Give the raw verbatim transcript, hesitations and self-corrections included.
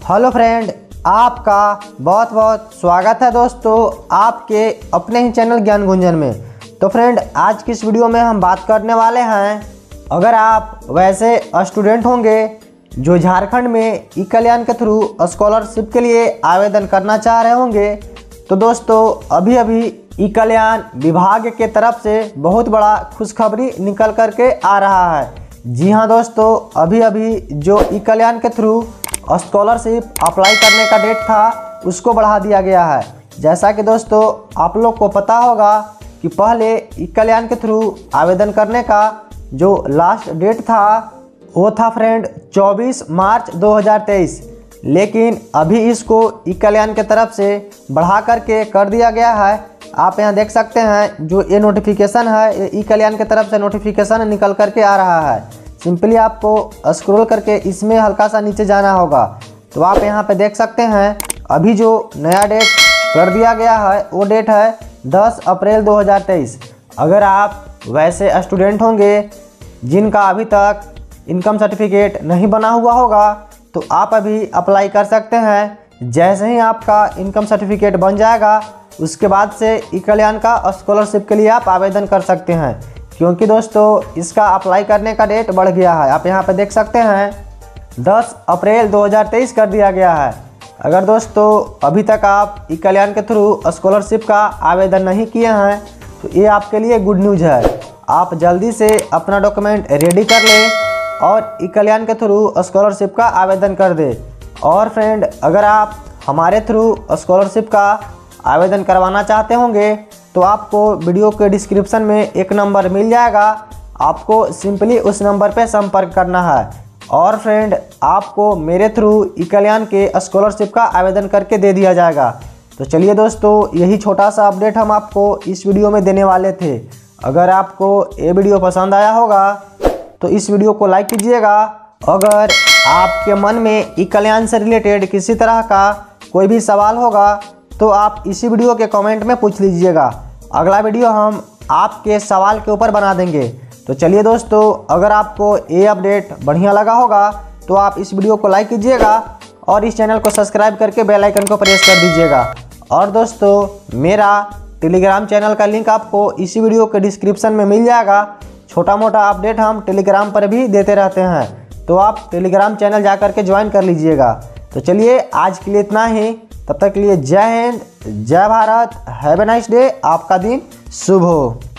Hello friend, आपका बहुत बहुत स्वागत है दोस्तों आपके अपने ही चैनल ज्ञान गुंजन में। तो फ्रेंड, आज की इस वीडियो में हम बात करने वाले हैं, अगर आप वैसे स्टूडेंट होंगे जो झारखंड में ई कल्याण के थ्रू स्कॉलरशिप के लिए आवेदन करना चाह रहे होंगे, तो दोस्तों अभी अभी ई कल्याण विभाग के तरफ से बहुत बड़ा खुशखबरी निकल करके आ रहा है। जी हाँ दोस्तों, अभी अभी जो ई कल्याण के थ्रू स्कॉलरशिप अप्लाई करने का डेट था उसको बढ़ा दिया गया है। जैसा कि दोस्तों आप लोग को पता होगा कि पहले ई कल्याण के थ्रू आवेदन करने का जो लास्ट डेट था वो था फ्रेंड चौबीस मार्च दो हज़ार तेईस, लेकिन अभी इसको ई कल्याण के तरफ से बढ़ा करके कर दिया गया है। आप यहाँ देख सकते हैं जो ये नोटिफिकेशन है, ये ई कल्याण की तरफ से नोटिफिकेशन निकल करके आ रहा है। सिंपली आपको स्क्रॉल करके इसमें हल्का सा नीचे जाना होगा, तो आप यहाँ पे देख सकते हैं अभी जो नया डेट कर दिया गया है वो डेट है दस अप्रैल दो हज़ार तेईस। अगर आप वैसे स्टूडेंट होंगे जिनका अभी तक इनकम सर्टिफिकेट नहीं बना हुआ होगा, तो आप अभी अप्लाई कर सकते हैं। जैसे ही आपका इनकम सर्टिफिकेट बन जाएगा उसके बाद से ई कल्याण का स्कॉलरशिप के लिए आप आवेदन कर सकते हैं, क्योंकि दोस्तों इसका अप्लाई करने का डेट बढ़ गया है। आप यहाँ पे देख सकते हैं दस अप्रैल दो हज़ार तेईस कर दिया गया है। अगर दोस्तों अभी तक आप ई कल्याण के थ्रू स्कॉलरशिप का आवेदन नहीं किए हैं तो ये आपके लिए गुड न्यूज़ है। आप जल्दी से अपना डॉक्यूमेंट रेडी कर लें और ई कल्याण के थ्रू स्कॉलरशिप का आवेदन कर दें। और फ्रेंड, अगर आप हमारे थ्रू स्कॉलरशिप का आवेदन करवाना चाहते होंगे तो आपको वीडियो के डिस्क्रिप्शन में एक नंबर मिल जाएगा, आपको सिंपली उस नंबर पे संपर्क करना है और फ्रेंड आपको मेरे थ्रू ई कल्याण के स्कॉलरशिप का आवेदन करके दे दिया जाएगा। तो चलिए दोस्तों, यही छोटा सा अपडेट हम आपको इस वीडियो में देने वाले थे। अगर आपको ये वीडियो पसंद आया होगा तो इस वीडियो को लाइक कीजिएगा। अगर आपके मन में ई कल्याण से रिलेटेड किसी तरह का कोई भी सवाल होगा तो आप इसी वीडियो के कमेंट में पूछ लीजिएगा। अगला वीडियो हम आपके सवाल के ऊपर बना देंगे। तो चलिए दोस्तों, अगर आपको ये अपडेट बढ़िया लगा होगा तो आप इस वीडियो को लाइक कीजिएगा और इस चैनल को सब्सक्राइब करके बेल आइकन को प्रेस कर दीजिएगा। और दोस्तों मेरा टेलीग्राम चैनल का लिंक आपको इसी वीडियो के डिस्क्रिप्शन में मिल जाएगा। छोटा मोटा अपडेट हम टेलीग्राम पर भी देते रहते हैं, तो आप टेलीग्राम चैनल जा कर के ज्वाइन कर लीजिएगा। तो चलिए आज के लिए इतना ही, तब तक के लिए जय हिंद, जय Bharat, have a nice day, आपका दिन शुभ हो।